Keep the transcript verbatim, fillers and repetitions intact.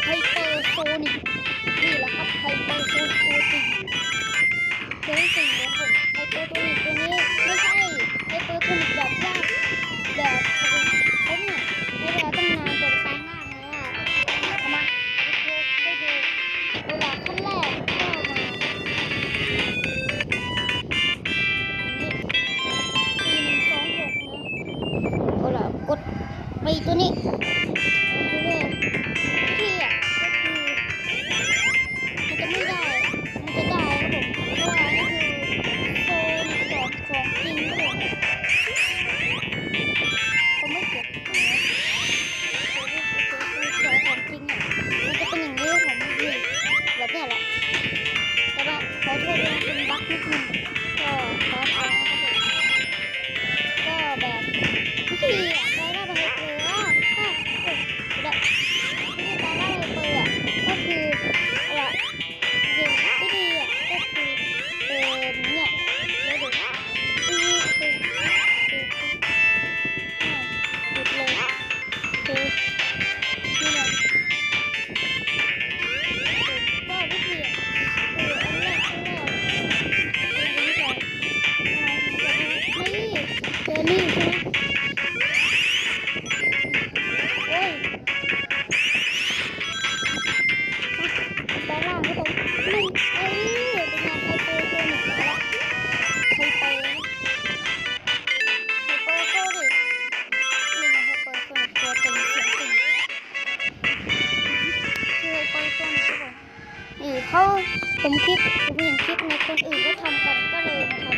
ไฮเปอร์โซนิกนี่แหละครับไฮเปอร์โซนิกตัวจริงตัวจริงนะผมไฮเปอร์โซนิกตัวนี้ไม่ใช่ไฮเปอร์โซนิกแบบยากแบบผมเนี่ยใช้เวลาตั้งนานกว่าจะแปลงร่างเลยอ่ะเอามาให้ดูเวลาขั้นแรกก็มาสี่หนึ่งสองหกนะเอาล่ะกดไปตัวนี้ที่อ่ะก็คือมันจะไม่ได้มันจะได้ครับผมเพราะว่านี่คือโซนแบบของจริงครับผมผมไม่เก็บมาโซนที่โซนของจริงอ่ะมันจะเป็นอย่างนี้ผมนี่แบบนี้แหละแต่ว่าขอโทษด้วยเป็นบั๊กนิดนึงก็ขอเอาครับผมก็แบบวิธีอ่ะได้ได้ไปให้เกลืออ่ะก็เออได้วิธีการได้ไปเกลือก็คืออะไรเดี๋ยววิธีอ่ะก็คือเออเนี่ยเดี๋ยวเดี๋ยวคือคือคือหยุดเลยคือนี่แหละก็วิธีอ่ะคืออันแรกอันแรกนี่ก่อนนี่เจอนี่ใช่ไหมโอ้ยแปลงร่างครับผมนี่เอ้ยเป็นงานไฮเปอร์โซนิกมาละไฮเปอร์ไฮเปอร์โซนิกนี่ไงไฮเปอร์โซนิกตัวจริงเสียงจริงคือไฮเปอร์โซนิกครับผมนี่เขาผมคลิปผมเห็นคลิปในคนอื่นก็ทำกันก็เลยมาทำ